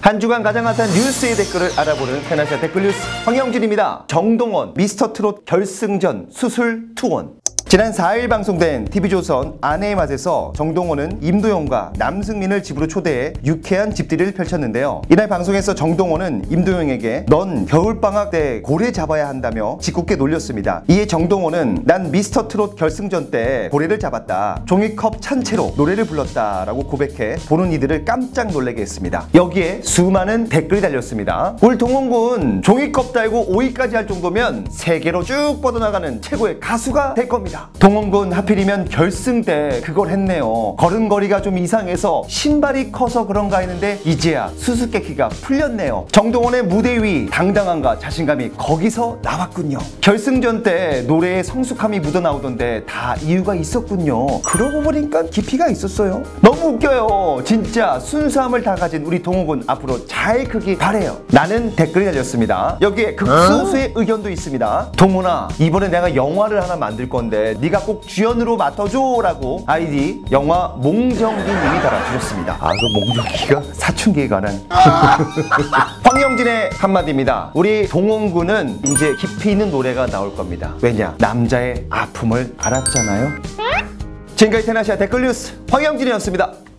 한 주간 가장 핫한 뉴스의 댓글을 알아보는 테나시아 댓글 뉴스 황영진입니다. 정동원 미스터트롯 결승전 수술 투혼. 지난 4일 방송된 TV조선 아내의 맛에서 정동원은 임도영과 남승민을 집으로 초대해 유쾌한 집들이를 펼쳤는데요. 이날 방송에서 정동원은 임도영에게 넌 겨울방학 때 고래 잡아야 한다며 짓궂게 놀렸습니다. 이에 정동원은 난 미스터트롯 결승전 때 고래를 잡았다. 종이컵 찬 채로 노래를 불렀다라고 고백해 보는 이들을 깜짝 놀라게 했습니다. 여기에 수많은 댓글이 달렸습니다. 우리 동원군 종이컵 달고 5위까지 할 정도면 세계로 쭉 뻗어나가는 최고의 가수가 될 겁니다. 동원군 하필이면 결승 때 그걸 했네요. 걸음걸이가 좀 이상해서 신발이 커서 그런가 했는데 이제야 수수께끼가 풀렸네요. 정동원의 무대 위 당당함과 자신감이 거기서 나왔군요. 결승전 때 노래에 성숙함이 묻어나오던데 다 이유가 있었군요. 그러고 보니까 깊이가 있었어요. 너무 웃겨요. 진짜 순수함을 다 가진 우리 동원군 앞으로 잘 크기 바래요. 나는 댓글이 달렸습니다. 여기에 극소수의 의견도 있습니다. 동원아, 이번에 내가 영화를 하나 만들 건데 네가 꼭 주연으로 맡아줘 라고 아이디 영화 몽정기 님이 달아주셨습니다. 그 몽정기가 사춘기에 관한 황영진의 한마디입니다. 우리 동원군은 이제 깊이 있는 노래가 나올 겁니다. 왜냐? 남자의 아픔을 알았잖아요. 지금까지 테나시아 댓글 뉴스 황영진이었습니다.